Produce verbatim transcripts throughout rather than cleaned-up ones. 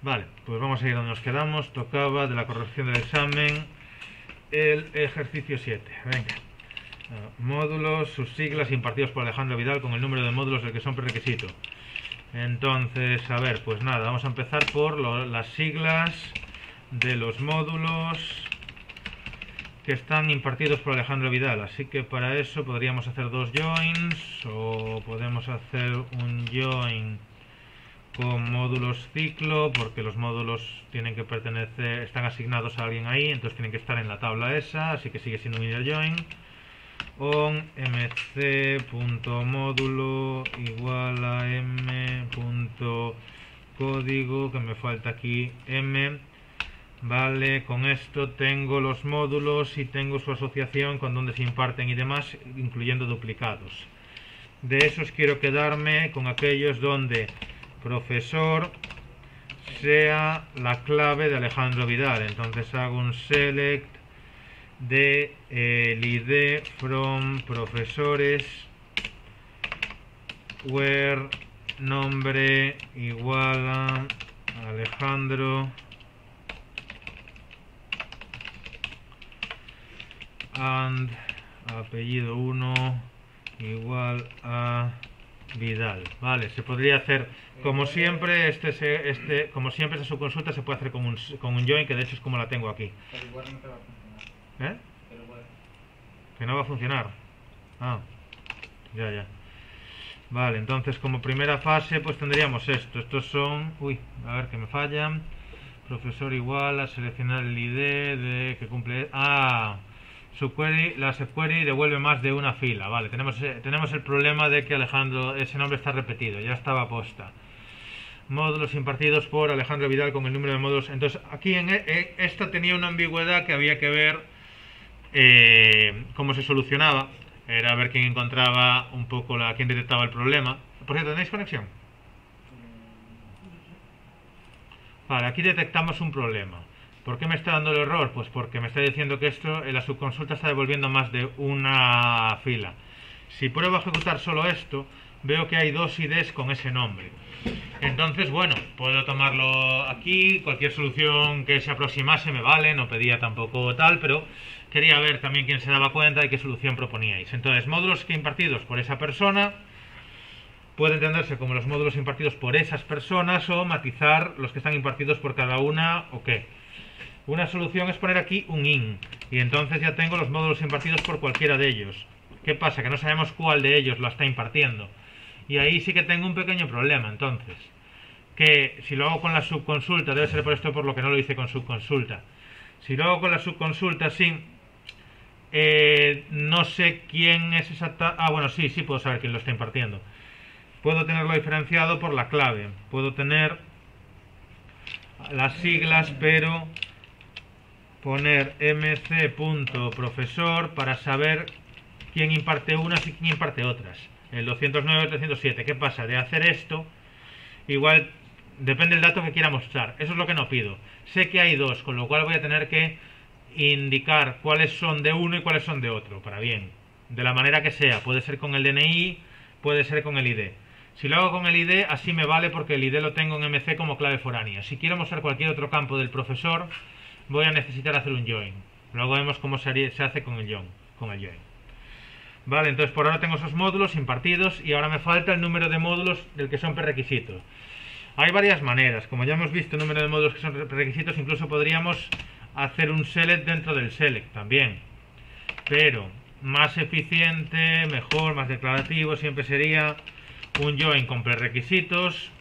Vale, pues vamos a ir donde nos quedamos. Tocaba de la corrección del examen el ejercicio siete. Venga. Uh, módulos, sus siglas impartidos por Alejandro Vidal con el número de módulos del que son prerequisito. Entonces, a ver, pues nada, vamos a empezar por lo, las siglas de los módulos que están impartidos por Alejandro Vidal. Así que para eso podríamos hacer dos joins o podemos hacer un join con módulos ciclo, porque los módulos tienen que pertenecer, están asignados a alguien ahí, entonces tienen que estar en la tabla esa, así que sigue siendo un inner join. On mc.módulo igual a m.código, que me falta aquí m. Vale, con esto tengo los módulos y tengo su asociación con donde se imparten y demás, incluyendo duplicados. De esos quiero quedarme con aquellos donde profesor sea la clave de Alejandro Vidal. Entonces hago un select de el I D from profesores where nombre igual a Alejandro and apellido uno igual a Vidal. Vale, se podría hacer como siempre, este, se, este como siempre esta subconsulta se puede hacer con un, con un join, que de hecho es como la tengo aquí. Pero igual no te va a funcionar. ¿Eh? Pero igual. Que no va a funcionar. Ah, ya, ya. Vale, entonces como primera fase pues tendríamos esto. Estos son, uy, a ver que me fallan. Profesor igual a seleccionar el I D de que cumple. Ah, subquery, la subquery devuelve más de una fila. Vale, tenemos, tenemos el problema de que Alejandro, ese nombre está repetido, ya estaba posta. Módulos impartidos por Alejandro Vidal con el número de módulos. Entonces aquí en, en esta tenía una ambigüedad que había que ver eh, cómo se solucionaba. Era ver quién encontraba un poco, la, quién detectaba el problema. Por cierto, ¿tenéis conexión? Vale, aquí detectamos un problema. ¿Por qué me está dando el error? Pues porque me está diciendo que esto en la subconsulta está devolviendo más de una fila. Si pruebo a ejecutar solo esto, veo que hay dos I Ds con ese nombre. Entonces, bueno, puedo tomarlo aquí, cualquier solución que se aproximase me vale, no pedía tampoco tal, pero quería ver también quién se daba cuenta y qué solución proponíais. Entonces, módulos que impartidos por esa persona puede entenderse como los módulos impartidos por esas personas o matizar los que están impartidos por cada una o qué. Una solución es poner aquí un in y entonces ya tengo los módulos impartidos por cualquiera de ellos. ¿Qué pasa? Que no sabemos cuál de ellos lo está impartiendo. Y ahí sí que tengo un pequeño problema, entonces. Que si lo hago con la subconsulta, debe ser por esto por lo que no lo hice con subconsulta. Si lo hago con la subconsulta, sí. Eh, no sé quién es exacta... Ah, bueno, sí, sí puedo saber quién lo está impartiendo. Puedo tenerlo diferenciado por la clave. Puedo tener las siglas, pero poner mc.profesor para saber quién imparte unas y quién imparte otras. El doscientos nueve y el trescientos siete. ¿Qué pasa? De hacer esto, igual depende del dato que quiera mostrar. Eso es lo que no pido. Sé que hay dos, con lo cual voy a tener que indicar cuáles son de uno y cuáles son de otro, para bien. De la manera que sea. Puede ser con el D N I, puede ser con el I D. Si lo hago con el I D, así me vale porque el I D lo tengo en M C como clave foránea. Si quiero mostrar cualquier otro campo del profesor, voy a necesitar hacer un join. Luego vemos cómo se hace con el join. Con el join. Vale, entonces por ahora tengo esos módulos impartidos y ahora me falta el número de módulos del que son prerequisitos. Hay varias maneras. Como ya hemos visto el número de módulos que son prerequisitos, incluso podríamos hacer un select dentro del select también. Pero más eficiente, mejor, más declarativo siempre sería un join con prerequisitos.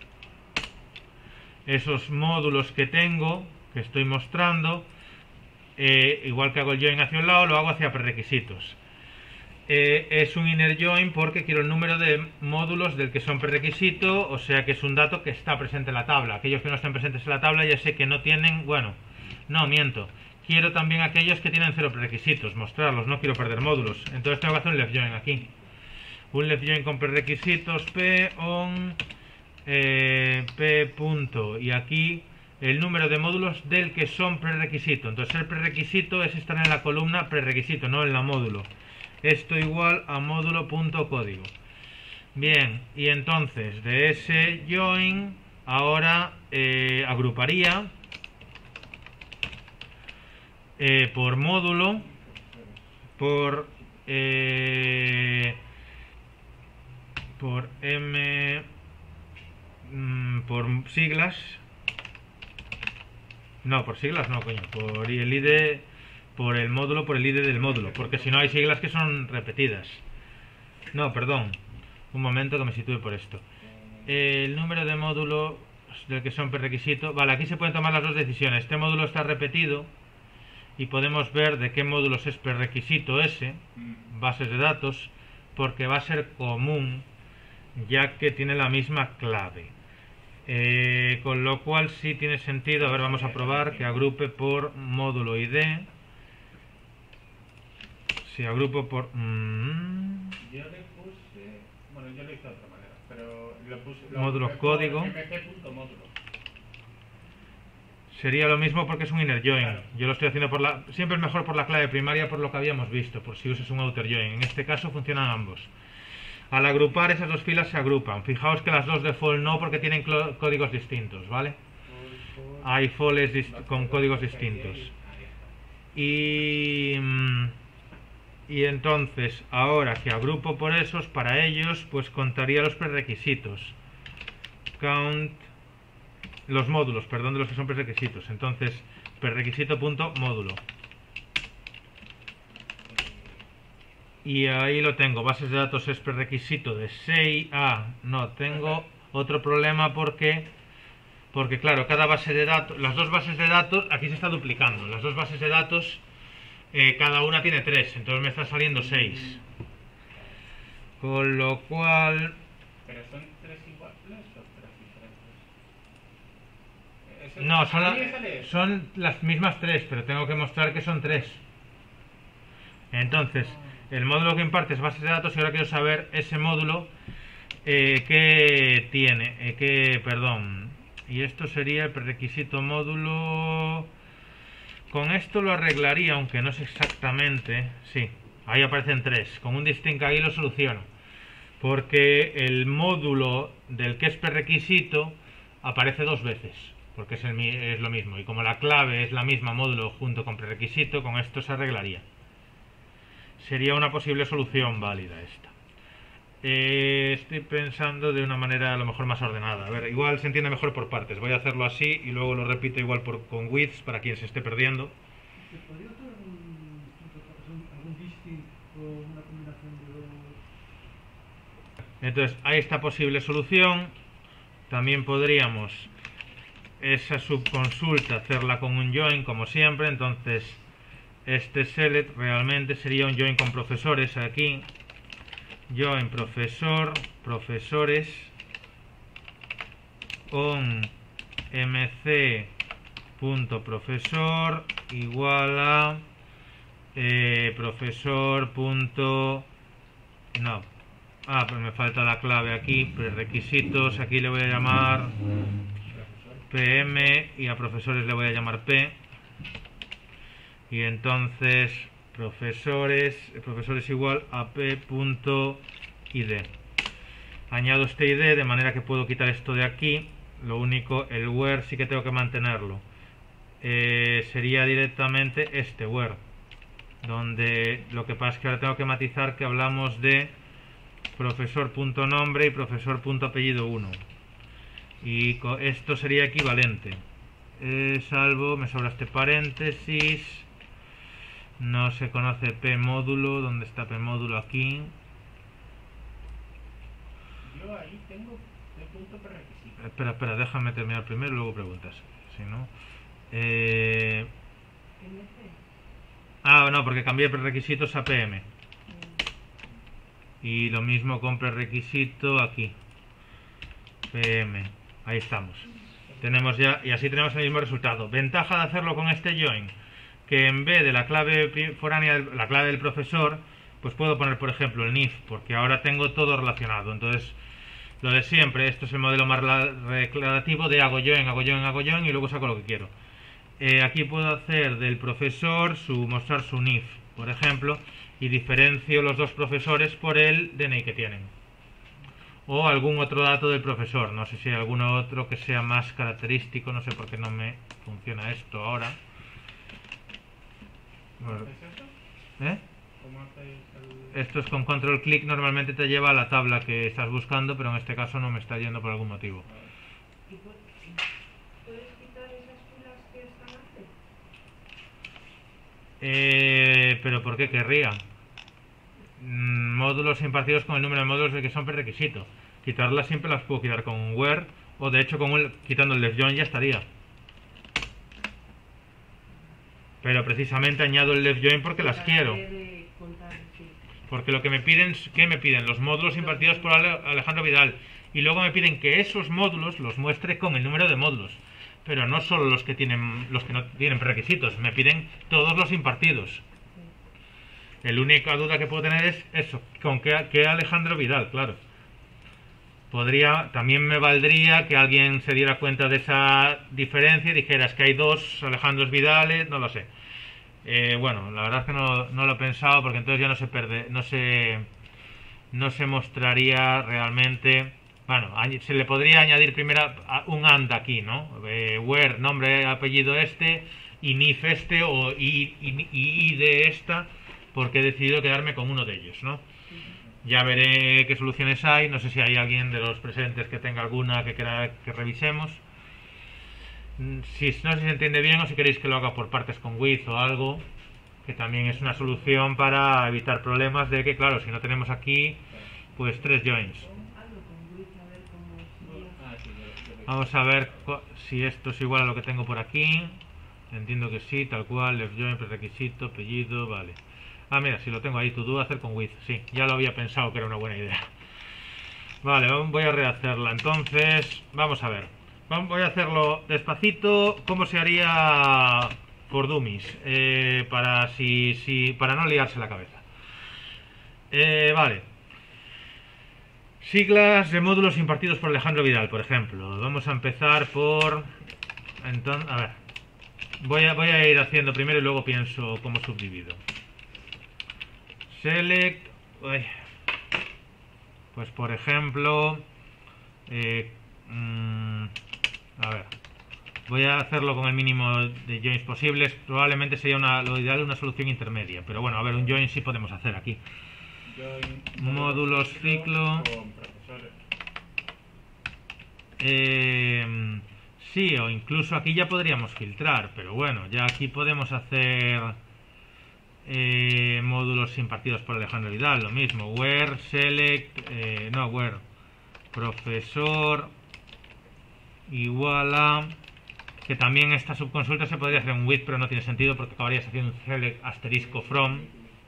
Esos módulos que tengo, que estoy mostrando, eh, igual que hago el join hacia un lado, lo hago hacia prerequisitos. Eh, es un inner join porque quiero el número de módulos del que son prerequisito, o sea que es un dato que está presente en la tabla. Aquellos que no estén presentes en la tabla ya sé que no tienen, bueno, no, miento. Quiero también aquellos que tienen cero prerequisitos, mostrarlos, no quiero perder módulos. Entonces tengo que hacer un left join aquí. Un left join con prerequisitos p on eh, p punto y aquí el número de módulos del que son prerequisito. Entonces el prerequisito es estar en la columna prerequisito, no en la módulo. Esto igual a módulo.código. Bien, y entonces de ese join ahora eh, agruparía eh, por módulo, por eh, por M, mm, por siglas, no, por siglas no, coño, por el I D, por el módulo, por el I D del módulo, porque si no hay siglas que son repetidas. No, perdón, un momento que me sitúe por esto. El número de módulo del que son prerequisito. Vale, aquí se pueden tomar las dos decisiones. Este módulo está repetido y podemos ver de qué módulos es prerequisito ese, bases de datos, porque va a ser común, ya que tiene la misma clave. Eh, con lo cual sí tiene sentido. A ver, vamos a probar que agrupe por módulo I D. Si agrupo por... Mm, yo le puse... Bueno, yo lo hice de otra manera, pero lo puse... Lo módulo código. mc.módulo. Sería lo mismo porque es un inner join. Claro. Yo lo estoy haciendo por la... Siempre es mejor por la clave primaria, por lo que habíamos visto, por si usas un outer join. En este caso funcionan ambos. Al agrupar esas dos filas se agrupan. Fijaos que las dos default no, porque tienen códigos distintos, ¿vale? Hay foles con códigos distintos. Y... Y entonces, ahora que agrupo por esos, para ellos, pues contaría los prerequisitos. Count... Los módulos, perdón, de los que son prerequisitos. Entonces, prerequisito.módulo. Y ahí lo tengo. Bases de datos es prerequisito de seis. Ah, no, tengo otro problema porque... Porque claro, cada base de datos... Las dos bases de datos... Aquí se está duplicando. Las dos bases de datos... Eh, cada una tiene tres. Entonces me está saliendo seis. Con lo cual... ¿Pero son tres iguales o tres diferentes? Eso, No, son, la- sale eso. son las mismas tres, pero tengo que mostrar que son tres. Entonces, el módulo que imparte es bases de datos y ahora quiero saber ese módulo eh, que tiene, eh, que, perdón, y esto sería el prerequisito módulo. Con esto lo arreglaría, aunque no sé exactamente. Sí, ahí aparecen tres. Con un distinct ahí lo soluciono. Porque el módulo del que es prerequisito aparece dos veces. Porque es, el, es lo mismo. Y como la clave es la misma módulo junto con prerequisito, con esto se arreglaría. Sería una posible solución válida esta. Eh, estoy pensando de una manera a lo mejor más ordenada. A ver, igual se entiende mejor por partes. Voy a hacerlo así y luego lo repito igual por, con widths para quien se esté perdiendo. ¿Se podría hacer un, algún distinct o una combinación de dos? Entonces, hay esta posible solución. También podríamos esa subconsulta hacerla con un join, como siempre. Entonces, este select realmente sería un join con profesores aquí. Join profesor, profesores on mc.profesor igual a eh, profesor. Punto, no, ah, pero me falta la clave aquí, prerequisitos, aquí le voy a llamar pm y a profesores le voy a llamar p. Y entonces profesores, profesores igual a p.id. Añado este id de manera que puedo quitar esto de aquí. Lo único, el where sí que tengo que mantenerlo. Eh, sería directamente este where, donde lo que pasa es que ahora tengo que matizar que hablamos de profesor.nombre y profesor.apellido uno. Y esto sería equivalente. Eh, salvo, me sobra este paréntesis. No se conoce p módulo. ¿Dónde está p módulo? Aquí. Yo ahí tengo el punto prerequisito. Espera, espera, déjame terminar primero y luego preguntas. Si no. Eh... Ah, no, porque cambié prerequisitos a P M. Y lo mismo con prerequisito aquí. P M. Ahí estamos. Tenemos ya, y así tenemos el mismo resultado. Ventaja de hacerlo con este join, que en vez de la clave foránea, la clave del profesor, pues puedo poner, por ejemplo, el N I F, porque ahora tengo todo relacionado. Entonces, lo de siempre, esto es el modelo más declarativo de hago join, hago join, hago join y luego saco lo que quiero. Eh, aquí puedo hacer del profesor su mostrar su N I F, por ejemplo, y diferencio los dos profesores por el D N I que tienen. o algún otro dato del profesor. No sé si hay alguno otro que sea más característico, no sé por qué no me funciona esto ahora. ¿Cómo hacéis eso? ¿Eh? ¿Cómo hacéis el...? Esto es con control clic, normalmente te lleva a la tabla que estás buscando, pero en este caso no me está yendo por algún motivo. ¿Y pu- puedes quitar esas filas que están antes? Eh, pero ¿por qué querría? Mm, módulos impartidos con el número de módulos de que son prerequisito. Quitarlas siempre las puedo quitar con un where, o de hecho con el, quitando el left join ya estaría. Pero precisamente añado el left join porque las Para quiero. de contar, sí. Porque lo que me piden, ¿qué me piden? Los módulos impartidos por Ale- Alejandro Vidal. Y luego me piden que esos módulos los muestre con el número de módulos. Pero no solo los que tienen, los que no tienen prerequisitos, me piden todos los impartidos. La única duda que puedo tener es eso, con qué, qué Alejandro Vidal, claro. Podría, también me valdría que alguien se diera cuenta de esa diferencia y dijera es que hay dos Alejandros Vidales, no lo sé. Eh, bueno, la verdad es que no, no lo he pensado porque entonces ya no se perde, no se, no se mostraría realmente. Bueno, añ- se le podría añadir primero a- un and aquí, ¿no? Eh, where, nombre, apellido este, y nif este o y, y, y de esta, porque he decidido quedarme con uno de ellos, ¿no? Ya veré qué soluciones hay. No sé si hay alguien de los presentes que tenga alguna que quiera que revisemos. Mm, Si no sé si se entiende bien o si queréis que lo haga por partes con with o algo, que también es una solución para evitar problemas de que, claro, si no tenemos aquí, pues tres joins. Hazlo con Wix, a ver cómo sería. Ah, sí, yo, yo lo Vamos a ver cu- si esto es igual a lo que tengo por aquí. Entiendo que sí, tal cual, left join, prerequisito, apellido, vale. Ah, mira, si lo tengo ahí, to do, hacer con with, sí, ya lo había pensado que era una buena idea. Vale, voy a rehacerla. Entonces, vamos a ver. Vam- Voy a hacerlo despacito. ¿Cómo se haría por dummies? Eh, para, si, si, para no liarse la cabeza. Eh, vale. Siglas de módulos impartidos por Alejandro Vidal, por ejemplo. Vamos a empezar por... Entonces, a ver. Voy a, voy a ir haciendo primero y luego pienso cómo subdivido. Select... Uy. Pues por ejemplo... eh, mm, a ver. Voy a hacerlo con el mínimo de joins posibles. Probablemente sería una, lo ideal una solución intermedia. Pero bueno, a ver, un join sí podemos hacer aquí. Join Módulos ciclo. con profesores. Eh, sí, o incluso aquí ya podríamos filtrar. Pero bueno, ya aquí podemos hacer... Eh, módulos impartidos por Alejandro Vidal, lo mismo, where, select, eh, no, where, profesor, igual a, que también esta subconsulta se podría hacer en with, pero no tiene sentido porque acabarías haciendo un select asterisco from.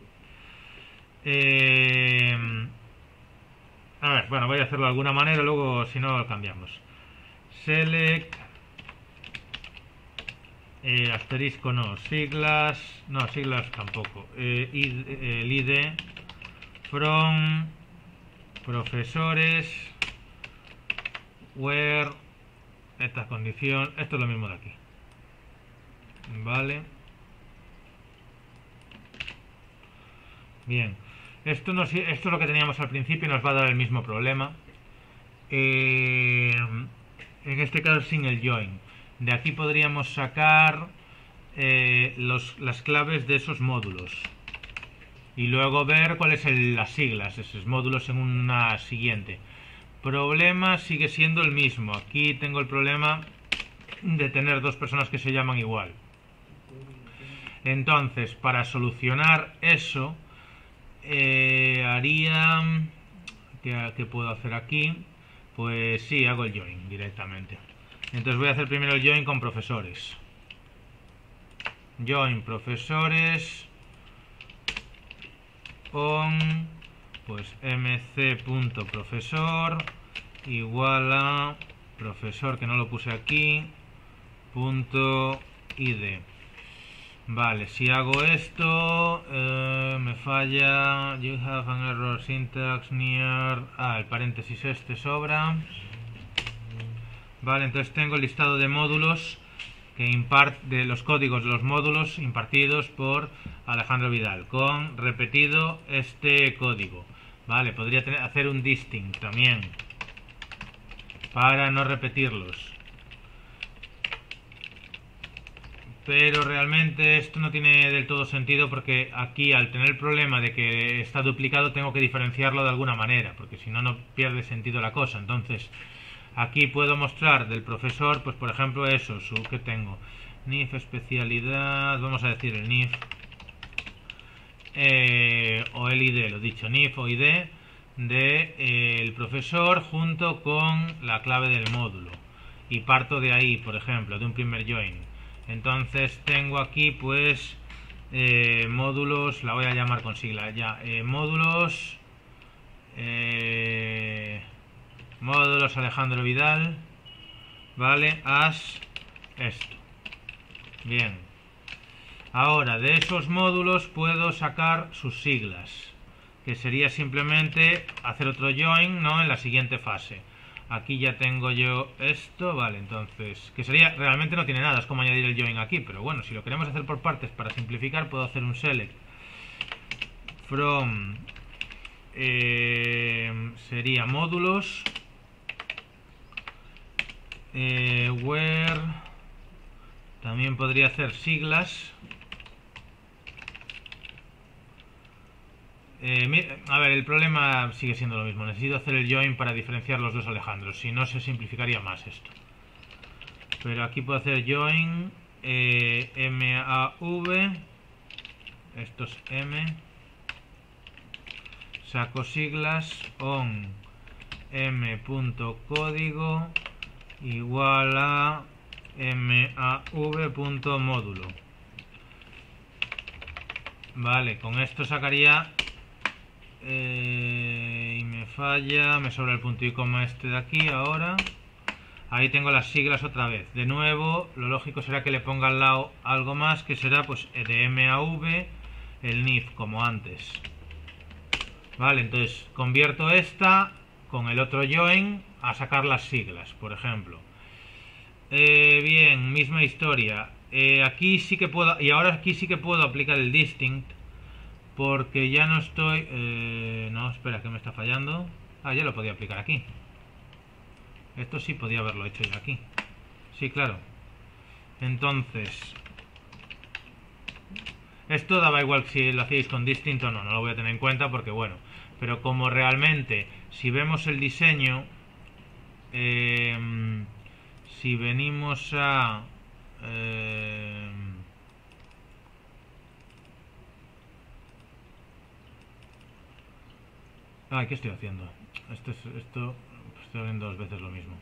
Eh, a ver, bueno, voy a hacerlo de alguna manera, luego si no lo cambiamos. Select, Eh, asterisco no, siglas, no, siglas tampoco. Eh, id, eh, el I D from profesores where esta condición, esto es lo mismo de aquí. Vale. Bien. Esto, no, esto es lo que teníamos al principio y nos va a dar el mismo problema. Eh, en este caso sin el join. De aquí podríamos sacar eh, los, las claves de esos módulos y luego ver cuáles son las siglas de esos módulos en una siguiente. Problema sigue siendo el mismo. Aquí tengo el problema de tener dos personas que se llaman igual. Entonces, para solucionar eso, eh, haría... ¿qué, ¿Qué puedo hacer aquí? Pues sí, hago el join directamente. Entonces voy a hacer primero el join con profesores. Join profesores on pues mc.profesor igual a profesor, que no lo puse aquí, punto id. Vale, si hago esto eh, me falla. You have an error syntax near. Ah, el paréntesis este sobra. Vale, entonces tengo el listado de módulos que impart de los códigos de los módulos impartidos por Alejandro Vidal con repetido este código. Vale, podría tener, hacer un distinct también para no repetirlos. Pero realmente esto no tiene del todo sentido, porque aquí, al tener el problema de que está duplicado, tengo que diferenciarlo de alguna manera, porque si no, no pierde sentido la cosa. Entonces, aquí puedo mostrar del profesor, pues por ejemplo eso, su que tengo, N I F especialidad, vamos a decir el N I F, eh, o el I D, lo dicho, N I F o I D de eh, el profesor junto con la clave del módulo, y parto de ahí, por ejemplo, de un primer join. Entonces tengo aquí pues eh, módulos, la voy a llamar con sigla ya, eh, módulos eh, módulos Alejandro Vidal, vale, as esto. Bien, ahora de esos módulos puedo sacar sus siglas, que sería simplemente hacer otro join, ¿no?, en la siguiente fase. Aquí ya tengo yo esto, vale, entonces, que sería, realmente no tiene nada, es como añadir el join aquí, pero bueno, si lo queremos hacer por partes para simplificar, puedo hacer un select from, eh, sería módulos, eh, where, también podría hacer siglas. Eh, a ver, el problema sigue siendo lo mismo. Necesito hacer el join para diferenciar los dos Alejandros. Si no, se simplificaría más esto. Pero aquí puedo hacer join eh, M A V. Esto es M. Saco siglas on m.código igual a mav.módulo. Vale, con esto sacaría... Eh, y me falla, me sobra el punto y coma este de aquí ahora. Ahí tengo las siglas otra vez. De nuevo, lo lógico será que le ponga al lado algo más, que será pues de M A V el N I F, como antes. Vale, entonces convierto esta con el otro join a sacar las siglas, por ejemplo. Eh, bien, misma historia. Eh, aquí sí que puedo, y ahora aquí sí que puedo aplicar el distinct, porque ya no estoy... Eh, no, espera, que me está fallando. Ah, ya lo podía aplicar aquí. Esto sí podía haberlo hecho ya aquí. Sí, claro. Entonces... Esto daba igual si lo hacíais con distinct o no, no lo voy a tener en cuenta porque bueno. Pero como realmente, si vemos el diseño... Eh, si venimos a... Eh, Ah, ¿qué estoy haciendo? Esto, es, esto estoy abriendo dos veces lo mismo.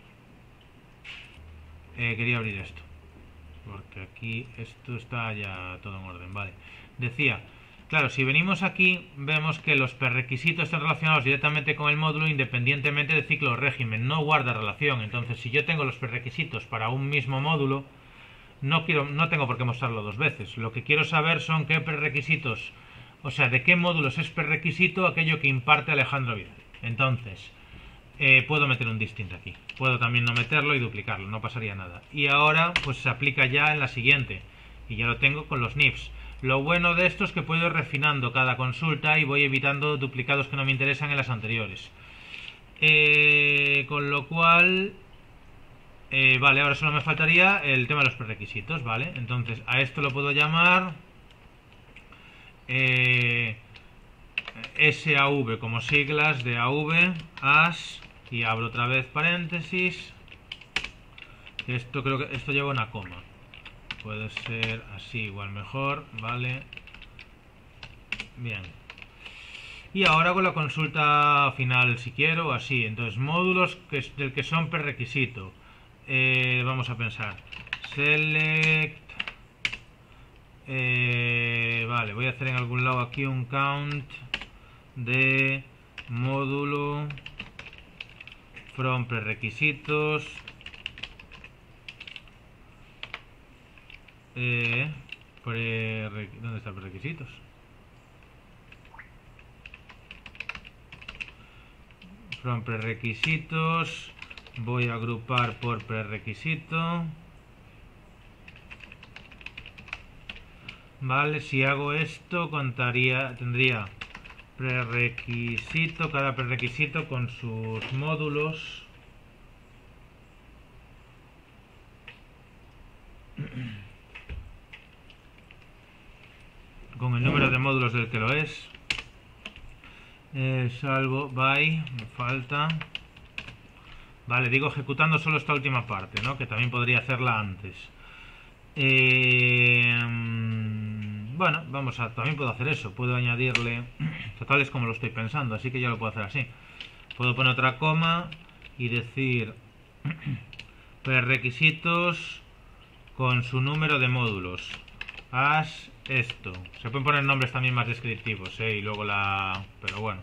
Eh, quería abrir esto, porque aquí esto está ya todo en orden, vale. Decía, claro, si venimos aquí, vemos que los prerequisitos están relacionados directamente con el módulo independientemente de ciclo o régimen, no guarda relación. Entonces, si yo tengo los prerequisitos para un mismo módulo, no, quiero, no tengo por qué mostrarlo dos veces. Lo que quiero saber son qué prerequisitos... O sea, de qué módulos es prerequisito aquello que imparte Alejandro Vidal. Entonces, eh, puedo meter un distinct aquí. Puedo también no meterlo y duplicarlo, no pasaría nada. Y ahora, pues se aplica ya en la siguiente. Y ya lo tengo con los N I Fs. Lo bueno de esto es que puedo ir refinando cada consulta y voy evitando duplicados que no me interesan en las anteriores. Eh, con lo cual... Eh, vale, ahora solo me faltaría el tema de los prerequisitos, ¿vale? Entonces, a esto lo puedo llamar... Eh, S A V como siglas de A V, as, y abro otra vez paréntesis. Esto creo que esto lleva una coma. Puede ser así, igual mejor, vale. Bien. Y ahora con la consulta final si quiero, así. Entonces, módulos que es, del que son prerequisito. Eh, vamos a pensar. Select. Eh, vale, voy a hacer en algún lado aquí un count de módulo from prerequisitos. Eh, pre, ¿Dónde están prerequisitos? From prerequisitos. Voy a agrupar por prerequisito. Vale, si hago esto contaría, tendría prerequisito, cada prerequisito con sus módulos. Con el número de módulos del que lo es. Eh, salvo by, me falta. Vale, digo ejecutando solo esta última parte, ¿no? Que también podría hacerla antes. Eh, bueno, vamos a, también puedo hacer eso. Puedo añadirle, total es como lo estoy pensando, así que ya lo puedo hacer así. Puedo poner otra coma y decir prerequisitos con su número de módulos. Haz esto. Se pueden poner nombres también más descriptivos, ¿eh? Y luego la... pero bueno.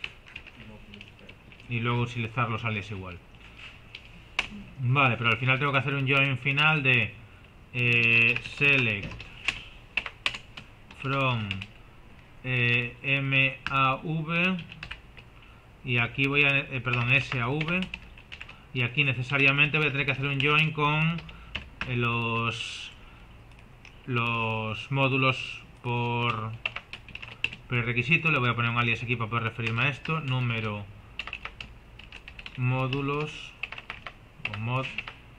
Y luego utilizar los alias igual. Vale, pero al final tengo que hacer un join final de eh, select from eh, mav y aquí voy a... Eh, perdón, sav y aquí necesariamente voy a tener que hacer un join con eh, los... los módulos por prerequisito. Le voy a poner un alias aquí para poder referirme a esto. Número módulos o mod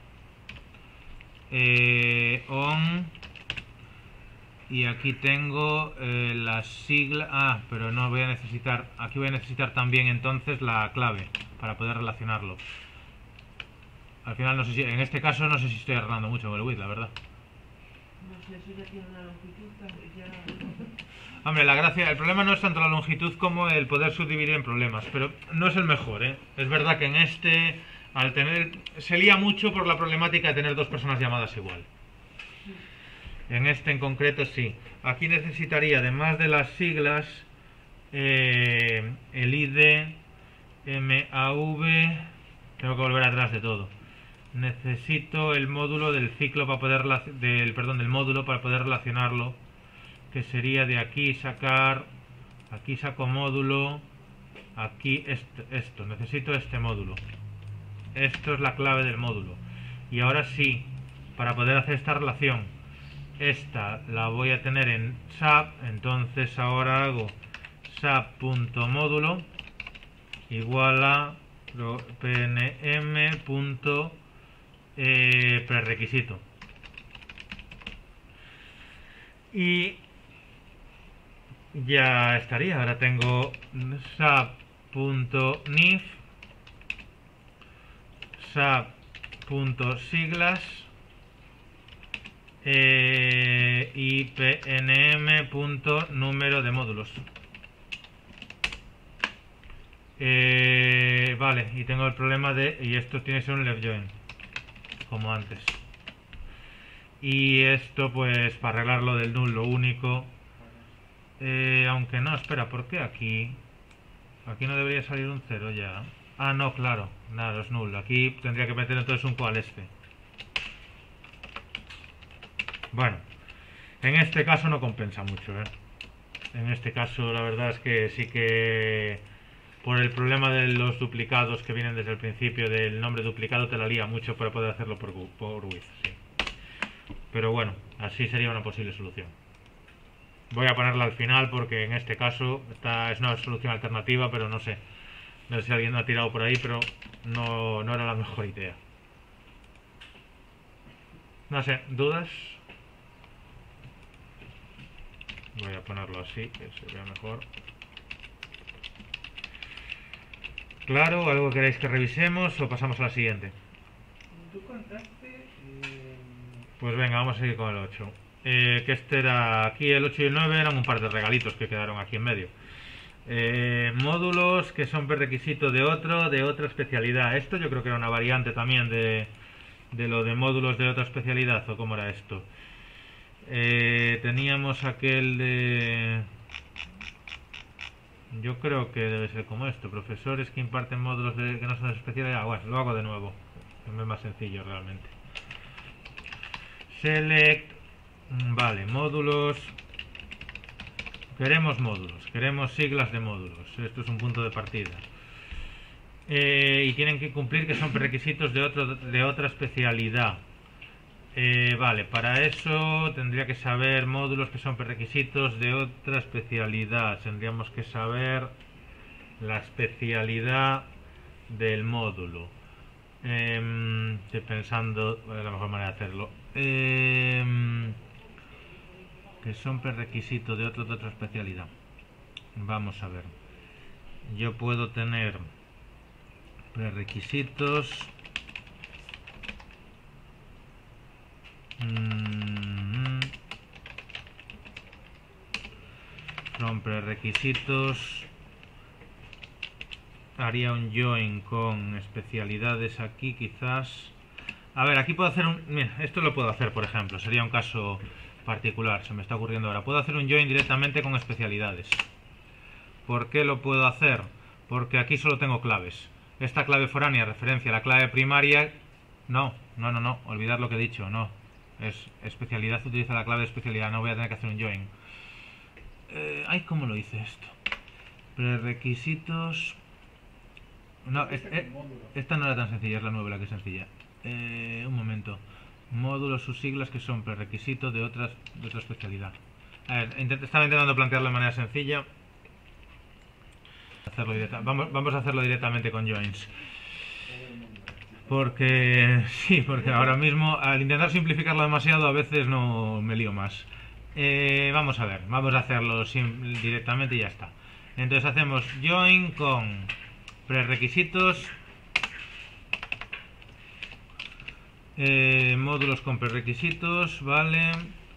eh, on, y aquí tengo eh, la sigla. Ah, pero no voy a necesitar, aquí voy a necesitar también entonces la clave para poder relacionarlo. Al final no sé si, en este caso no sé si estoy errando mucho con el with, la verdad. No sé, eso ya tiene una longitud, ya... Hombre, la gracia, el problema no es tanto la longitud como el poder subdividir en problemas, pero no es el mejor, ¿eh? Es verdad que en este, al tener, se lía mucho por la problemática de tener dos personas llamadas igual. En este en concreto sí. Aquí necesitaría, además de las siglas, eh, el I D, M A V, tengo que volver atrás de todo. Necesito el módulo del ciclo para poder, del, perdón, del módulo para poder relacionarlo, que sería de aquí sacar, aquí saco módulo, aquí este, esto, necesito este módulo. Esto es la clave del módulo. Y ahora sí, para poder hacer esta relación, esta la voy a tener en S A P, entonces ahora hago sap.módulo igual a pnm. Eh, prerequisito, y ya estaría. Ahora tengo sap.nif, sap.siglas eh, y pnm.número de módulos. Eh, vale, y tengo el problema de, y esto tiene que ser un left join como antes, y esto pues para arreglarlo del null lo único, eh, aunque no, espera, ¿por qué aquí aquí no debería salir un cero ya? Ah, no, claro, nada, es null. Aquí tendría que meter entonces un cual este. Bueno, en este caso no compensa mucho, ¿eh? En este caso la verdad es que sí que por el problema de los duplicados que vienen desde el principio, del nombre duplicado, te la lía mucho para poder hacerlo por, por with, sí. Pero bueno, así sería una posible solución. Voy a ponerla al final porque en este caso esta es una solución alternativa, pero no sé. No sé si alguien la ha tirado por ahí, pero no, no era la mejor idea. No sé, ¿dudas? Voy a ponerlo así, que se vea mejor. Claro, ¿algo queréis que revisemos o pasamos a la siguiente? Tú contaste... Eh... Pues venga, vamos a seguir con el ocho. Eh, que este era... Aquí el ocho y el nueve eran un par de regalitos que quedaron aquí en medio. Eh, módulos que son prerequisito de otro, de otra especialidad. Esto yo creo que era una variante también de, de lo de módulos de otra especialidad, ¿o cómo era esto? Eh, teníamos aquel de... Yo creo que debe ser como esto, profesores que imparten módulos de, que no son de especialidad. Bueno, lo hago de nuevo, es más sencillo realmente. Select, vale, módulos. Queremos módulos, queremos siglas de módulos. Esto es un punto de partida. Eh, y tienen que cumplir que son prerequisitos de, otro, de otra especialidad. Eh, vale, para eso tendría que saber módulos que son prerequisitos de otra especialidad. Tendríamos que saber la especialidad del módulo. Eh, estoy pensando cuál es la mejor manera de hacerlo. Eh, que son prerequisitos de, otro, de otra especialidad. Vamos a ver. Yo puedo tener prerequisitos. Mm, son prerequisitos. Haría un join con especialidades aquí quizás. A ver, aquí puedo hacer un... Mira, esto lo puedo hacer, por ejemplo. Sería un caso particular, se me está ocurriendo ahora. Puedo hacer un join directamente con especialidades. ¿Por qué lo puedo hacer? Porque aquí solo tengo claves. Esta clave foránea referencia a la clave primaria. No, no, no, no. Olvidar lo que he dicho, no. Es especialidad, utiliza la clave de especialidad. No voy a tener que hacer un join. Eh, ay, ¿cómo lo hice esto? Prerequisitos... No, es, eh, esta no era tan sencilla, es la nueva la que es sencilla. Eh, un momento. Módulos, sus siglas que son prerequisitos de, otras, de otra especialidad. A ver, intent, estaba intentando plantearlo de manera sencilla. Hacerlo directa, vamos, vamos a hacerlo directamente con joins. Porque, sí, porque ahora mismo al intentar simplificarlo demasiado a veces no me lío más. Eh, vamos a ver, vamos a hacerlo sim, directamente y ya está. Entonces hacemos join con prerequisitos, eh, módulos con prerequisitos, vale,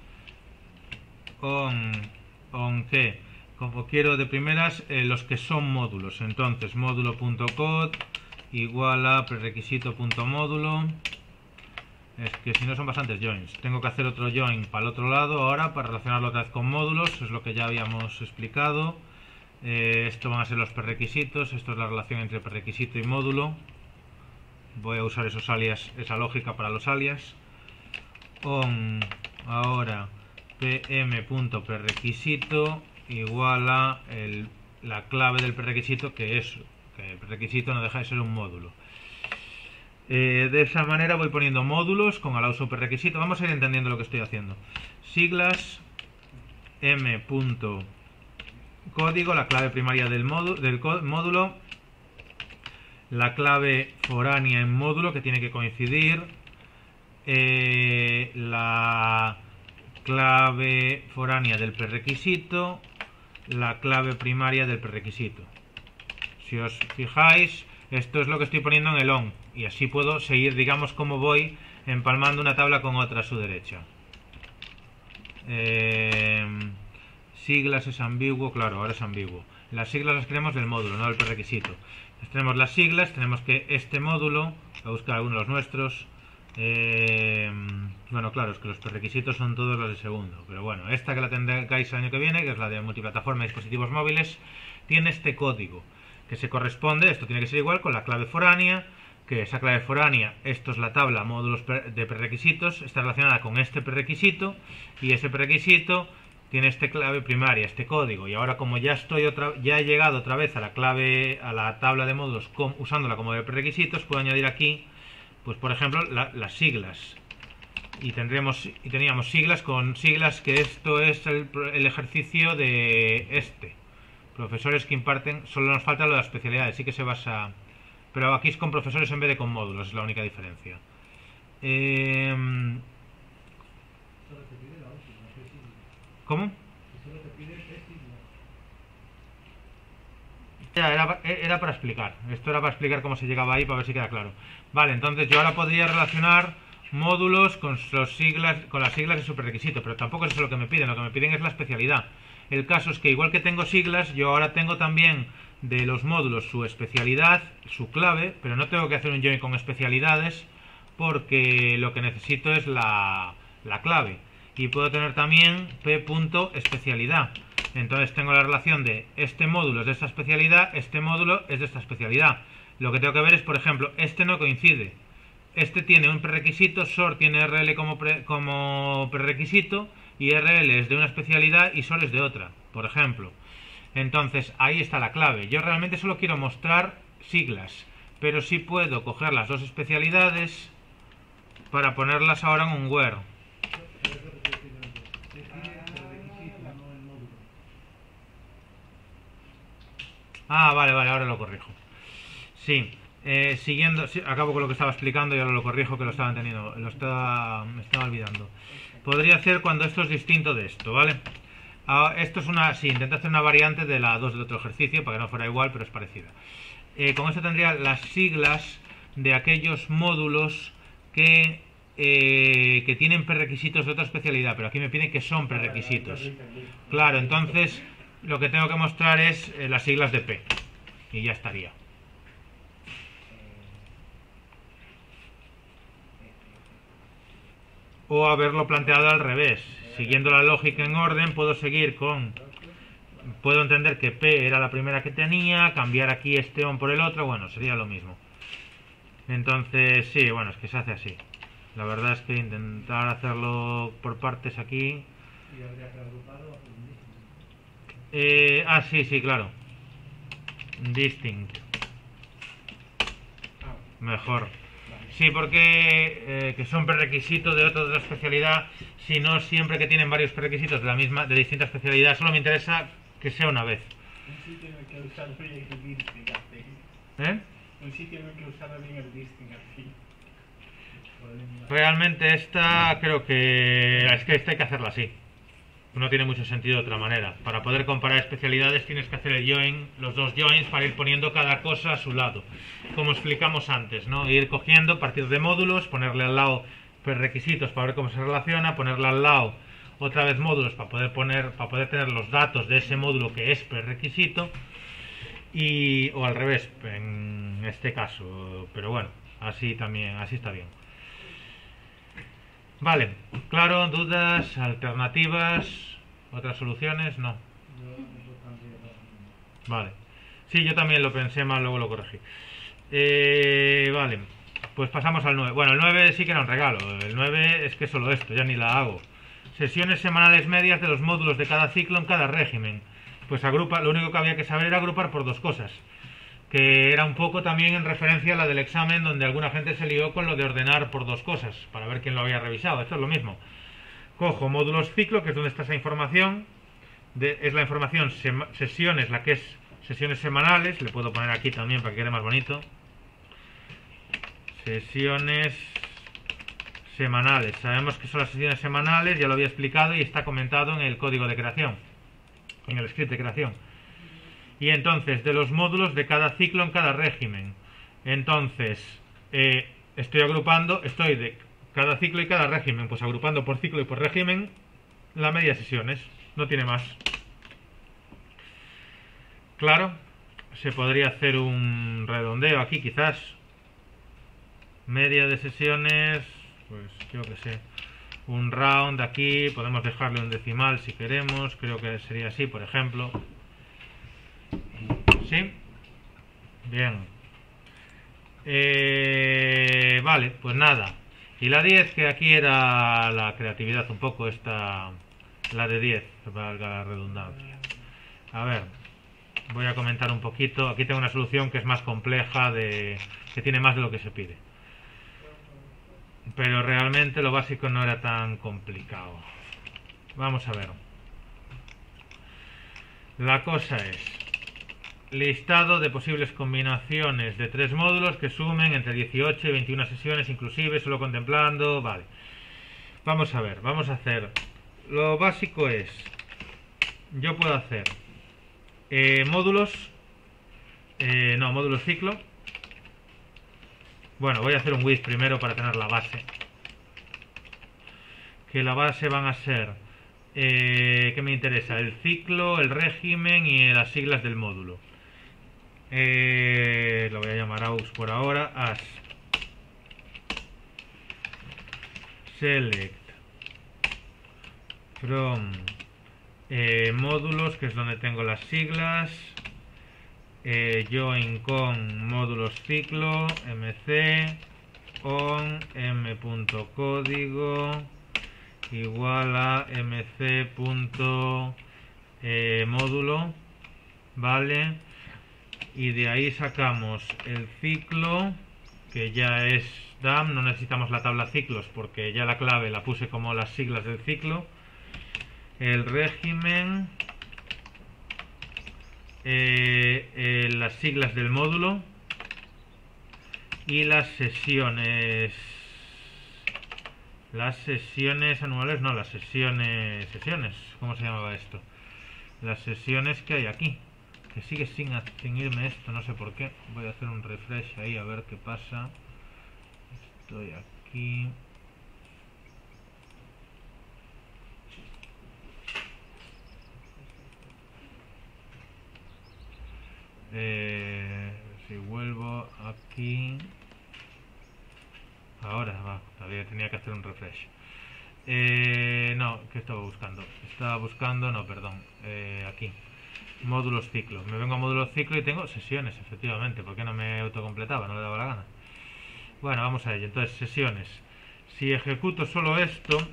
on, on qué, como quiero de primeras eh, los que son módulos, entonces módulo.code igual a prerequisito.módulo. Es que si no son bastantes joins, tengo que hacer otro join para el otro lado ahora para relacionarlo otra vez con módulos, es lo que ya habíamos explicado. Eh, esto van a ser los prerequisitos, esto es la relación entre prerequisito y módulo. Voy a usar esos alias, esa lógica para los alias. On ahora pm.prerequisito igual a el, la clave del prerequisito, que es que el prerequisito no deja de ser un módulo. Eh, de esa manera voy poniendo módulos con al uso prerequisito. Vamos a ir entendiendo lo que estoy haciendo. Siglas m. Código, la clave primaria del, módulo, del módulo, la clave foránea en módulo que tiene que coincidir, eh, la clave foránea del prerequisito, la clave primaria del prerequisito. Si os fijáis, esto es lo que estoy poniendo en el on y así puedo seguir, digamos, como voy empalmando una tabla con otra a su derecha. Eh, siglas es ambiguo, claro, ahora es ambiguo. Las siglas las queremos del módulo, no del prerequisito. Entonces tenemos las siglas, tenemos que este módulo, voy a buscar algunos de los nuestros. Eh, bueno, claro, es que los prerequisitos son todos los del segundo, pero bueno, esta que la tendréis el año que viene, que es la de multiplataforma y dispositivos móviles, tiene este código que se corresponde, esto tiene que ser igual con la clave foránea, que esa clave foránea, esto es la tabla módulos de prerequisitos, está relacionada con este prerequisito y ese prerequisito tiene este clave primaria, este código. Y ahora, como ya estoy otra, ya he llegado otra vez a la clave, a la tabla de módulos com, usándola como de prerequisitos, puedo añadir aquí, pues por ejemplo, la, las siglas. Y tendremos y teníamos siglas con siglas, que esto es el, el ejercicio de este. Profesores que imparten, solo nos falta lo de las especialidades, sí que se basa, pero aquí es con profesores en vez de con módulos, es la única diferencia. Eh, ¿Cómo? Ya, era, era para explicar. Esto era para explicar cómo se llegaba ahí, para ver si queda claro. Vale, entonces yo ahora podría relacionar módulos con, los siglas, con las siglas de su prerequisito, pero tampoco es eso lo que me piden. Lo que me piden es la especialidad. El caso es que igual que tengo siglas, yo ahora tengo también de los módulos su especialidad, su clave, pero no tengo que hacer un join con especialidades porque lo que necesito es la, la clave. Y puedo tener también p.especialidad. Entonces tengo la relación de este módulo es de esta especialidad, este módulo es de esta especialidad. Lo que tengo que ver es, por ejemplo, este no coincide. Este tiene un prerequisito, S O R tiene R L como, pre, como prerequisito y R L es de una especialidad y S O R es de otra, por ejemplo. Entonces ahí está la clave. Yo realmente solo quiero mostrar siglas, pero sí puedo coger las dos especialidades para ponerlas ahora en un where. Ah, vale, vale, ahora lo corrijo. Sí, eh, siguiendo, sí, acabo con lo que estaba explicando y ahora lo corrijo, que lo estaba entendiendo, lo estaba, me estaba olvidando. Podría ser cuando esto es distinto de esto, ¿vale? Ah, esto es una, sí, intenta hacer una variante de la dos del otro ejercicio para que no fuera igual, pero es parecida. Eh, con esto tendría las siglas de aquellos módulos que, eh, que tienen prerequisitos de otra especialidad, pero aquí me piden que son prerequisitos. Claro, entonces lo que tengo que mostrar es eh, las siglas de P y ya estaría. O haberlo planteado al revés. Siguiendo la lógica en orden, puedo seguir con... Puedo entender que P era la primera que tenía, cambiar aquí este on por el otro, bueno, sería lo mismo. Entonces, sí, bueno, es que se hace así. La verdad es que intentar hacerlo por partes aquí... ¿Y habría que agruparlo? Eh, ah, sí, sí, claro. Distinct. Mejor. Sí, porque eh, que son prerequisitos de otra, de otra especialidad, si no siempre que tienen varios prerequisitos de la misma, de distinta especialidad, solo me interesa que sea una vez. Un sitio en el que usar bien el disting así. ¿Eh? Un sitio en el que usar bien el disting así. Realmente esta creo que es que esta hay que hacerla así. No tiene mucho sentido de otra manera. Para poder comparar especialidades tienes que hacer el join, los dos joins para ir poniendo cada cosa a su lado. Como explicamos antes, ¿no? Ir cogiendo, partir de módulos, ponerle al lado prerequisitos para ver cómo se relaciona, ponerle al lado otra vez módulos para poder poner, para poder tener los datos de ese módulo que es prerequisito, y o al revés en este caso, pero bueno, así también, así está bien. Vale, claro, dudas, alternativas, otras soluciones, no. Vale, sí, yo también lo pensé mal, luego lo corregí. Eh, vale, pues pasamos al nueve. Bueno, el nueve sí que era un regalo. El nueve es que solo esto, ya ni la hago. Sesiones semanales medias de los módulos de cada ciclo en cada régimen. Pues agrupa, lo único que había que saber era agrupar por dos cosas. Que era un poco también en referencia a la del examen, donde alguna gente se lió con lo de ordenar por dos cosas, para ver quién lo había revisado. Esto es lo mismo. Cojo módulos ciclo, que es donde está esa información. De, es la información sesiones, la que es sesiones semanales. Le puedo poner aquí también para que quede más bonito. Sesiones semanales. Sabemos que son las sesiones semanales, ya lo había explicado y está comentado en el código de creación, en el script de creación. Y entonces, de los módulos de cada ciclo en cada régimen. Entonces, eh, estoy agrupando, estoy de cada ciclo y cada régimen, pues agrupando por ciclo y por régimen la media de sesiones. No tiene más. Claro, se podría hacer un redondeo aquí quizás. Media de sesiones, pues yo que sé, un round aquí, podemos dejarle un decimal si queremos, creo que sería así, por ejemplo. ¿Sí? Bien. Eh, vale, pues nada. Y la diez, que aquí era la creatividad un poco, esta, la de diez, valga la redundancia. A ver, voy a comentar un poquito. Aquí tengo una solución que es más compleja, de, que tiene más de lo que se pide. Pero realmente lo básico no era tan complicado. Vamos a ver. La cosa es listado de posibles combinaciones de tres módulos que sumen entre dieciocho y veintiuna sesiones inclusive, solo contemplando. Vale. Vamos a ver, vamos a hacer. Lo básico es, yo puedo hacer eh, módulos, eh, no, módulos ciclo. Bueno, voy a hacer un with primero para tener la base. Que la base van a ser, eh, ¿qué me interesa? El ciclo, el régimen y las siglas del módulo. Eh, lo voy a llamar aus por ahora. As select from eh, módulos, que es donde tengo las siglas. Eh, join con módulos ciclo, mc on m.código igual a mc. Eh, módulo, vale, y de ahí sacamos el ciclo que ya es D A M, no necesitamos la tabla ciclos porque ya la clave la puse como las siglas del ciclo. El régimen, eh, eh, las siglas del módulo y las sesiones, las sesiones anuales, no, las sesiones, sesiones, ¿cómo se llamaba esto? Las sesiones que hay aquí, que sigue sin, sin irme esto, no sé por qué. Voy a hacer un refresh ahí a ver qué pasa. Estoy aquí. Eh, si vuelvo aquí, ahora va, todavía tenía que hacer un refresh. Eh, no, ¿qué estaba buscando? Estaba buscando, no, perdón, eh, aquí, módulos ciclo. Me vengo a módulos ciclo y tengo sesiones, efectivamente. ¿Por qué no me autocompletaba? No le daba la gana. Bueno, vamos a ello. Entonces, sesiones. Si ejecuto solo esto,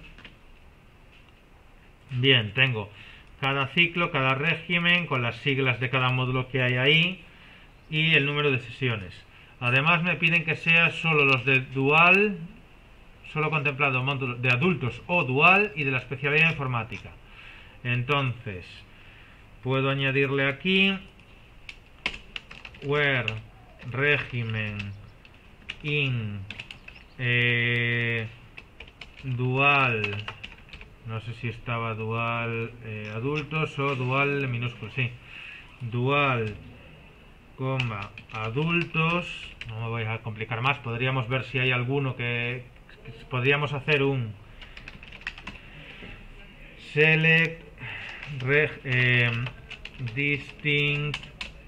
bien, tengo cada ciclo, cada régimen, con las siglas de cada módulo que hay ahí y el número de sesiones. Además me piden que sea solo los de dual, solo contemplado módulos de adultos o dual y de la especialidad informática. Entonces, puedo añadirle aquí where régimen in eh, dual, no sé si estaba dual eh, adultos o dual minúsculo, sí, dual, coma, adultos. No me voy a complicar más, podríamos ver si hay alguno que, que podríamos hacer un select reg, eh, distinct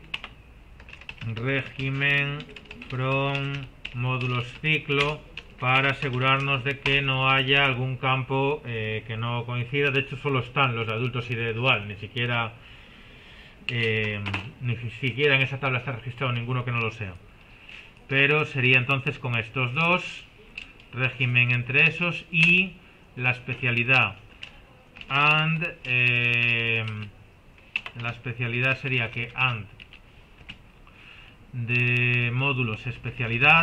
régimen from módulos ciclo, para asegurarnos de que no haya algún campo eh, que no coincida. De hecho solo están los de adultos y de dual, ni siquiera eh, ni siquiera en esa tabla está registrado ninguno que no lo sea. Pero sería entonces con estos dos, régimen entre esos y la especialidad and eh, la especialidad sería que and de módulos especialidad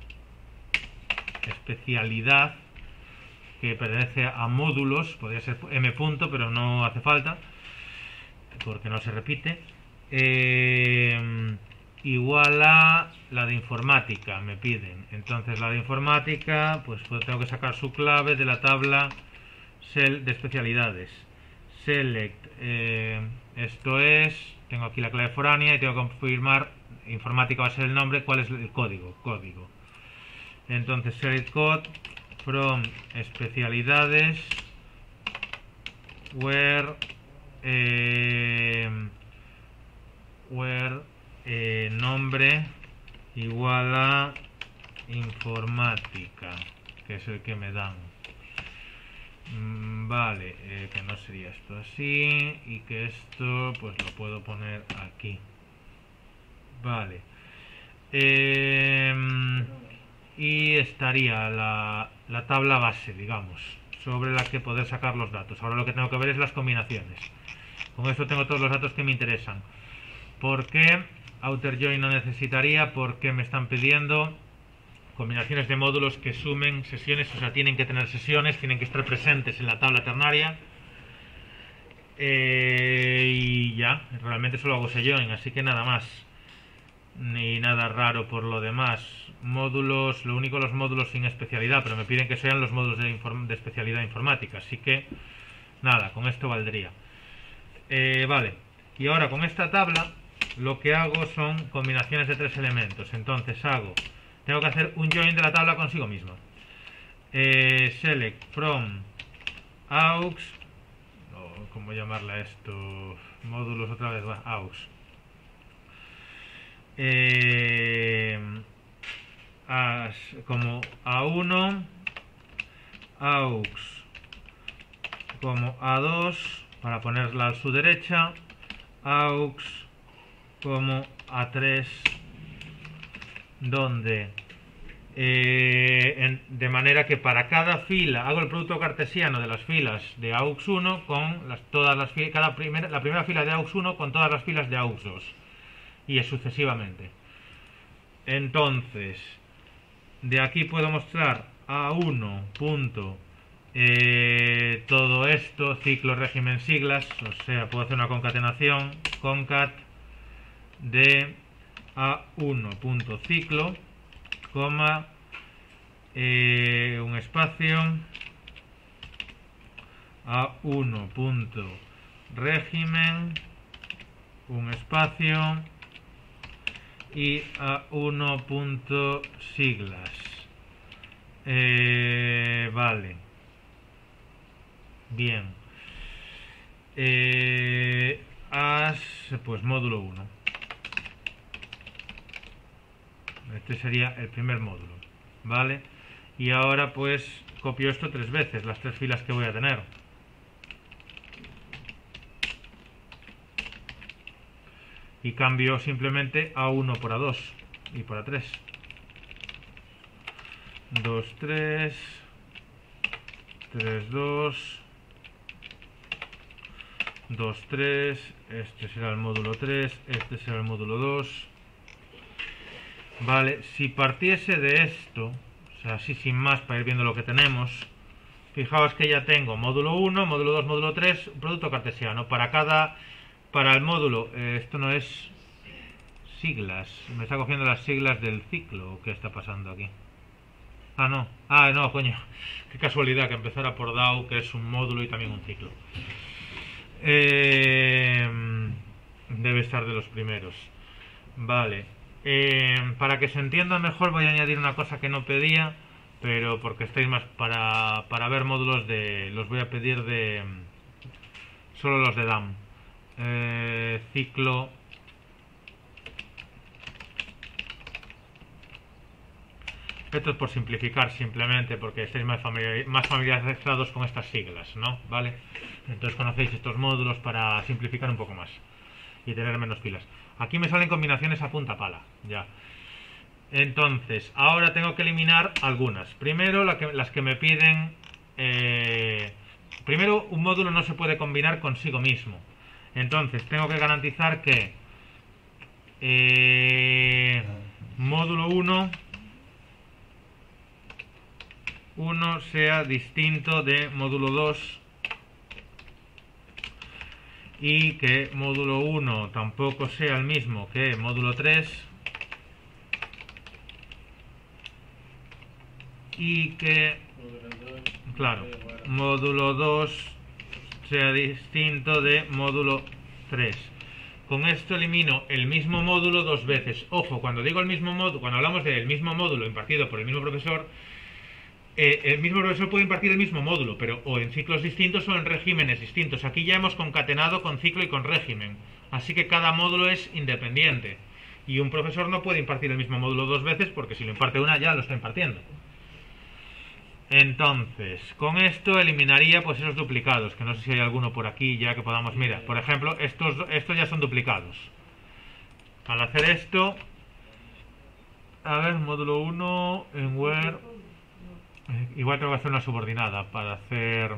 especialidad que pertenece a módulos, podría ser m punto, pero no hace falta porque no se repite, eh, igual a la de informática me piden. Entonces la de informática, pues tengo que sacar su clave de la tabla de especialidades. Select, eh, esto es, tengo aquí la clave foránea y tengo que confirmar, informática va a ser el nombre, cuál es el código, código. Entonces select code from especialidades where eh, where eh, nombre igual a informática, que es el que me dan. Mm, vale, eh, que no sería esto así y que esto pues lo puedo poner aquí. Vale. Eh, y estaría la, la tabla base, digamos, sobre la que poder sacar los datos. Ahora lo que tengo que ver es las combinaciones. Con esto tengo todos los datos que me interesan. ¿Por qué outer join no necesitaría? Porque me están pidiendo combinaciones de módulos que sumen sesiones, o sea, tienen que tener sesiones, tienen que estar presentes en la tabla ternaria. Eh, y ya, realmente solo hago ese join, así que nada más. Ni nada raro por lo demás. Módulos, lo único los módulos sin especialidad, pero me piden que sean los módulos de, de especialidad informática, así que nada, con esto valdría. Eh, vale, y ahora con esta tabla lo que hago son combinaciones de tres elementos. Entonces hago, tengo que hacer un join de la tabla consigo misma. Eh, select from aux, o cómo llamarla esto, módulos otra vez, va, aux. Eh, as, como A uno, aux como A dos, para ponerla a su derecha, aux como A tres, donde eh, en, de manera que para cada fila hago el producto cartesiano de las filas de aux uno con las, todas las filas, cada primera, la primera fila de aux uno con todas las filas de aux dos y sucesivamente. Entonces de aquí puedo mostrar a uno punto eh, todo esto, ciclo, régimen, siglas, o sea, puedo hacer una concatenación, concat de a uno punto ciclo, coma, eh, un espacio, a uno punto régimen, un espacio, y a uno punto siglas. Eh, vale. Bien. Eh, as, pues módulo uno. Este sería el primer módulo. Vale. Y ahora pues copio esto tres veces, las tres filas que voy a tener. Y cambio simplemente a uno por a dos y por a tres. dos, tres, tres, dos, dos, tres, este será el módulo tres, este será el módulo dos. Vale, si partiese de esto, o sea, así sin más para ir viendo lo que tenemos, fijaos que ya tengo módulo uno, módulo dos, módulo tres, producto cartesiano. Para cada... Para el módulo, eh, esto no es siglas, me está cogiendo las siglas del ciclo. ¿Qué está pasando aquí? Ah, no, ah, no, coño, qué casualidad que empezara por D A O, que es un módulo y también un ciclo. Eh, debe estar de los primeros. Vale, eh, para que se entienda mejor voy a añadir una cosa que no pedía, pero porque estáis más para, para ver módulos de... los voy a pedir de... solo los de D A M. Eh, ciclo esto es por simplificar simplemente porque estáis más, familiar, más familiarizados con estas siglas, ¿no? Vale, entonces conocéis estos módulos para simplificar un poco más y tener menos filas. Aquí me salen combinaciones a punta pala ya. Entonces ahora tengo que eliminar algunas. Primero la que, las que me piden eh, primero un módulo no se puede combinar consigo mismo. Entonces tengo que garantizar que eh, módulo uno sea distinto de módulo dos y que módulo uno tampoco sea el mismo que módulo tres y que, claro, módulo dos sea distinto de módulo tres. Con esto elimino el mismo módulo dos veces. Ojo, cuando digo el mismo módulo, cuando hablamos del mismo módulo impartido por el mismo profesor, eh, el mismo profesor puede impartir el mismo módulo, pero o en ciclos distintos o en regímenes distintos. Aquí ya hemos concatenado con ciclo y con régimen, así que cada módulo es independiente. Y un profesor no puede impartir el mismo módulo dos veces porque si lo imparte una ya lo está impartiendo. Entonces, con esto eliminaría pues esos duplicados, que no sé si hay alguno por aquí ya que podamos mirar. Por ejemplo, estos, estos ya son duplicados. Al hacer esto, a ver, módulo uno en where, eh, igual tengo que hacer una subordinada para hacer...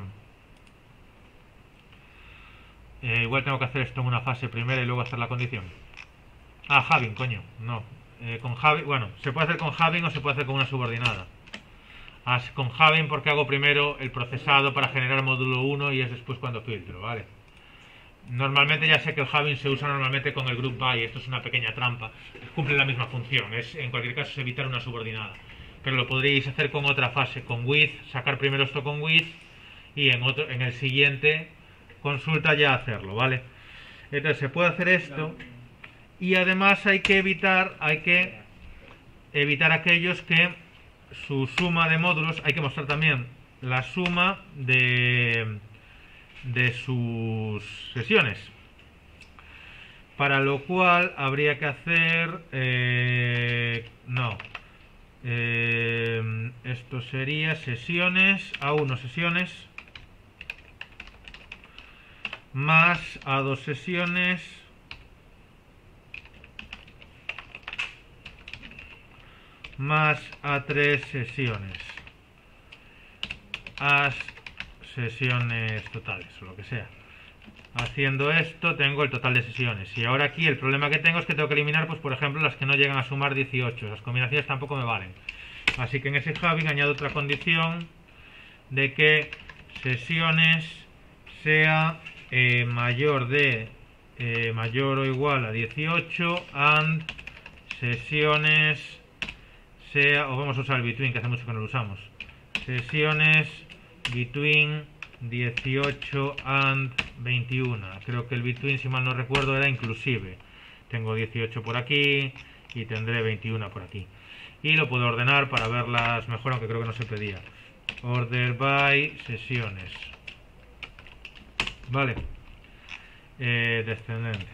Eh, igual tengo que hacer esto en una fase primera y luego hacer la condición. Ah, having, coño, no. Eh, con having, bueno, se puede hacer con having o se puede hacer con una subordinada. As con having porque hago primero el procesado para generar módulo uno y es después cuando filtro, ¿vale? Normalmente ya sé que el having se usa normalmente con el group by, esto es una pequeña trampa, cumple la misma función, es en cualquier caso es evitar una subordinada, pero lo podríais hacer con otra fase, con with, sacar primero esto con with y en otro, en el siguiente consulta ya hacerlo, ¿vale? Entonces se puede hacer esto y además hay que evitar, hay que evitar aquellos que su suma de módulos, hay que mostrar también la suma de, de sus sesiones, para lo cual habría que hacer eh, no eh, esto sería sesiones a uno sesiones más a dos sesiones más a tres sesiones, a sesiones totales o lo que sea. Haciendo esto tengo el total de sesiones y ahora aquí el problema que tengo es que tengo que eliminar, pues por ejemplo, las que no llegan a sumar dieciocho. Las combinaciones tampoco me valen. Así que en ese having añado otra condición de que sesiones sea eh, mayor de eh, mayor o igual a dieciocho and sesiones sea, o vamos a usar el between, que hace mucho que no lo usamos, sesiones between dieciocho and veintiuno. Creo que el between, si mal no recuerdo, era inclusive. Tengo dieciocho por aquí y tendré veintiuno por aquí. Y lo puedo ordenar para verlas mejor, aunque creo que no se pedía. Order by sesiones. Vale. Eh, descendente.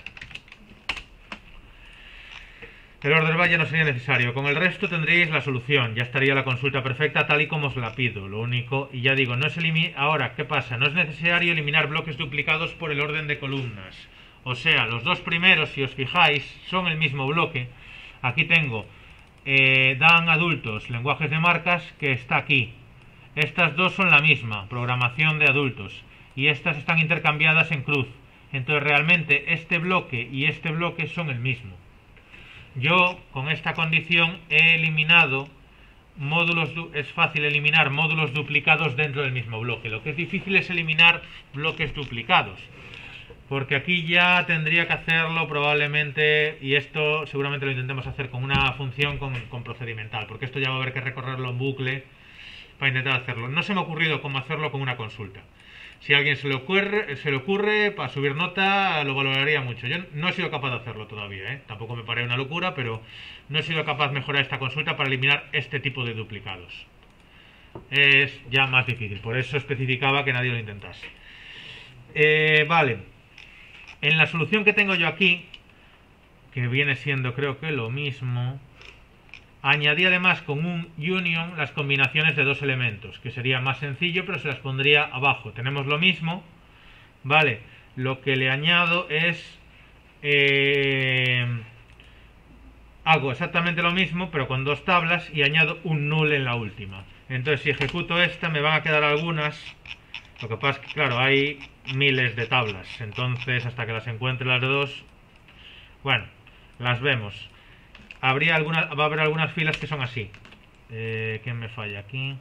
El order by ya no sería necesario. Con el resto tendríais la solución. Ya estaría la consulta perfecta tal y como os la pido. Lo único, y ya digo, no es elimi- ahora, ¿qué pasa? No es necesario eliminar bloques duplicados por el orden de columnas. O sea, los dos primeros, si os fijáis, son el mismo bloque. Aquí tengo eh, Dan adultos, lenguajes de marcas, que está aquí. Estas dos son la misma, programación de adultos. Y estas están intercambiadas en cruz. Entonces realmente este bloque y este bloque son el mismo. Yo con esta condición he eliminado módulos, es fácil eliminar módulos duplicados dentro del mismo bloque. Lo que es difícil es eliminar bloques duplicados, porque aquí ya tendría que hacerlo probablemente, y esto seguramente lo intentemos hacer con una función con, con procedimental, porque esto ya va a haber que recorrerlo en bucle para intentar hacerlo. No se me ha ocurrido cómo hacerlo con una consulta. Si a alguien se le ocurre, se le ocurre para subir nota, lo valoraría mucho. Yo no he sido capaz de hacerlo todavía, ¿eh? Tampoco me parece una locura, pero no he sido capaz de mejorar esta consulta para eliminar este tipo de duplicados. Es ya más difícil, por eso especificaba que nadie lo intentase. Eh, vale. En la solución que tengo yo aquí, que viene siendo creo que lo mismo, añadí además con un union las combinaciones de dos elementos, que sería más sencillo, pero se las pondría abajo. Tenemos lo mismo, vale. Lo que le añado es eh, hago exactamente lo mismo, pero con dos tablas, y añado un null en la última. Entonces si ejecuto esta me van a quedar algunas. Lo que pasa es que claro, hay miles de tablas, entonces hasta que las encuentre las dos, bueno, las vemos. Habría alguna, va a haber algunas filas que son así. Eh, ¿Quién me falla aquí?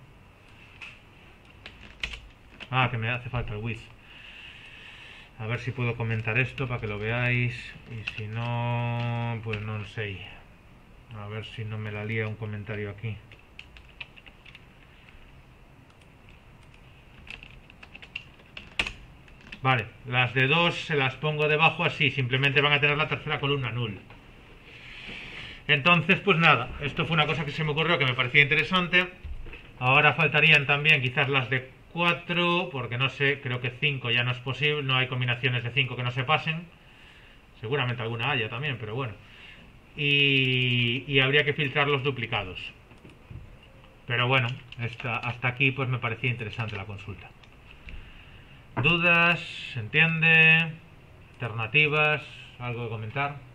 Ah, que me hace falta el with. A ver si puedo comentar esto para que lo veáis. Y si no, pues no sé. A ver si no me la lía un comentario aquí. Vale, las de dos se las pongo debajo así. Simplemente van a tener la tercera columna null. Entonces, pues nada, esto fue una cosa que se me ocurrió que me parecía interesante. Ahora faltarían también quizás las de cuatro, porque no sé, creo que cinco ya no es posible, no hay combinaciones de cinco que no se pasen. Seguramente alguna haya también, pero bueno. Y, y habría que filtrar los duplicados. Pero bueno, esta, hasta aquí pues me parecía interesante la consulta. ¿Dudas? ¿Se entiende? ¿Alternativas? ¿Algo que comentar?